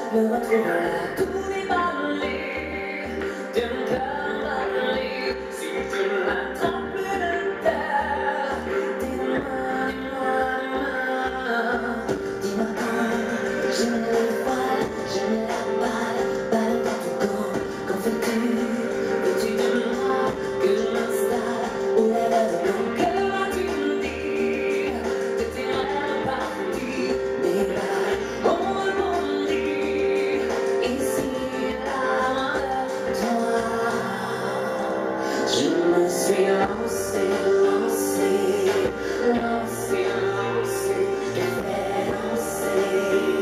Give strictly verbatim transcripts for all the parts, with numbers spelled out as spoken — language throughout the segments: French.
me retrouveras tous les balais d'un cœur balai. Si tu l'attrapes de terre, dis-moi, dis-moi, dis-moi quand je mets le voile, je mets la balle, balle dans ton corps. Qu'en fais-tu? Veux-tu de moi que je m'installe aux lèvres de ton cœur? Je me suis lancé, lancé, lancé, lancé, je vais lancer,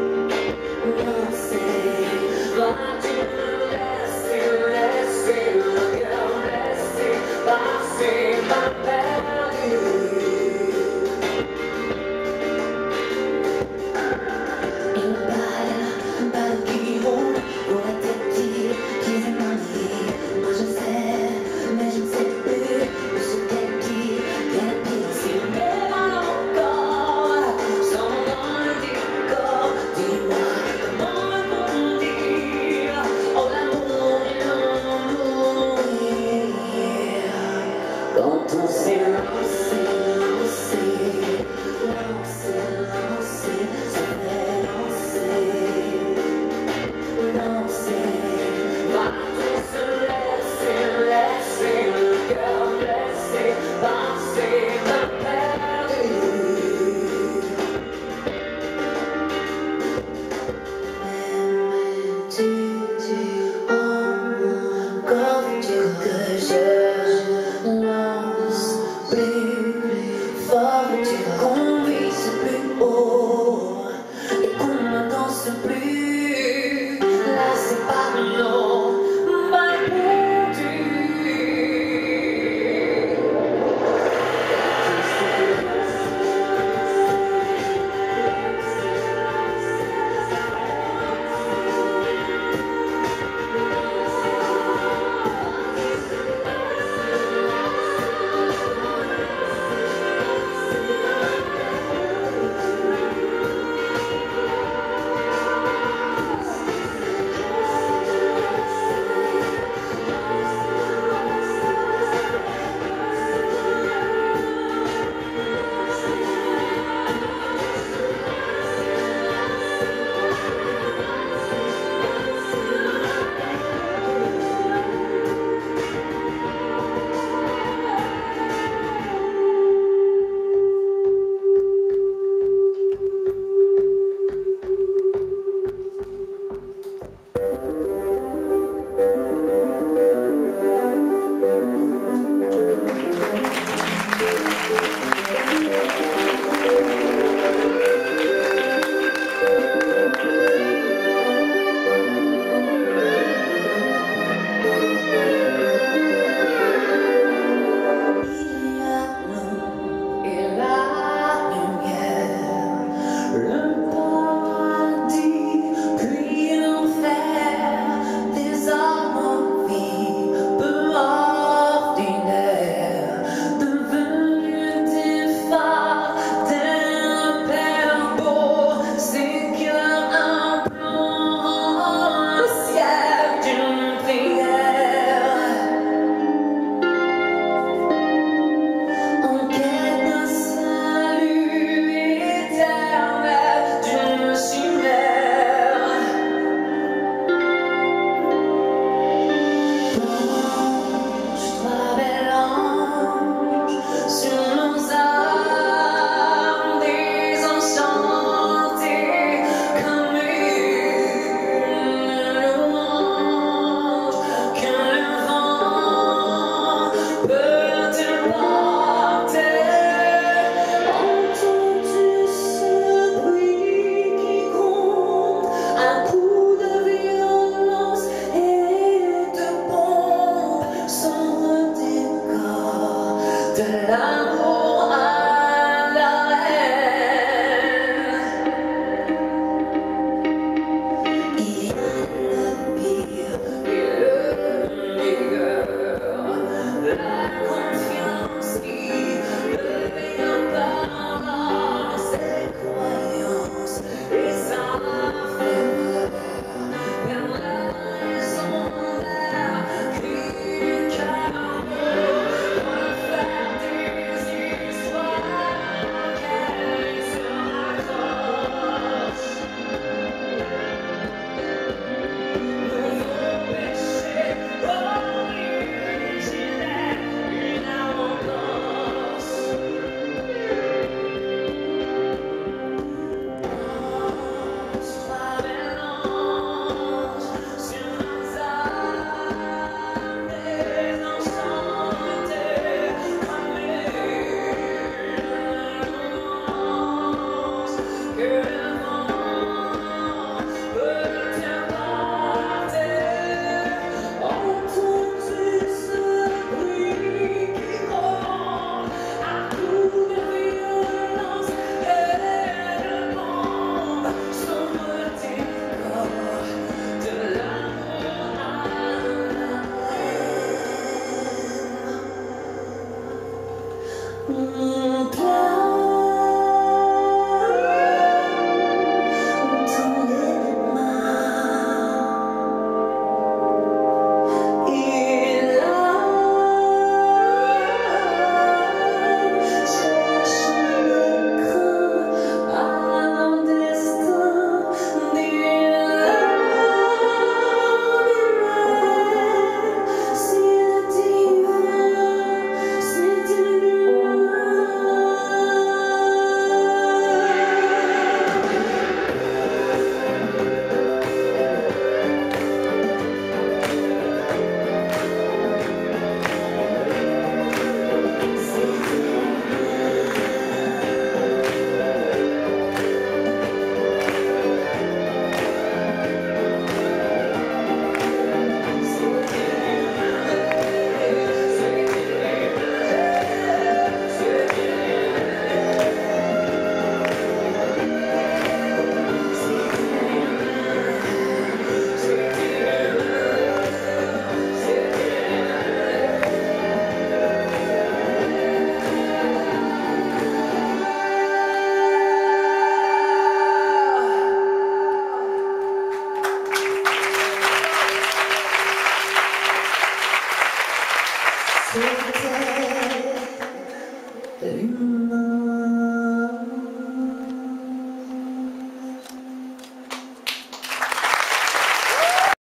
lancer. Vas-tu me laisser, laisser le cœur blessé, passer ma perdue? Une balle, balle qui roule pour la tête qui, qui est maniée. Moi je sais, mais je ne sais plus où ce qu'elle dit, qu'elle dit. Si on est mal encore, sans dans le décor, dis-moi comment rebondir. Oh l'amour et l'amour, quand on s'est lancé, lancé, lancé, lancé, ça fait lancer, lancer. Va-t-on se laisser, laisser le cœur blessé, passer ma perdue? M'aimes-tu encore? Veux-tu que je lance plus fort? Veux-tu qu'on vise plus haut et qu'on ne danse plus?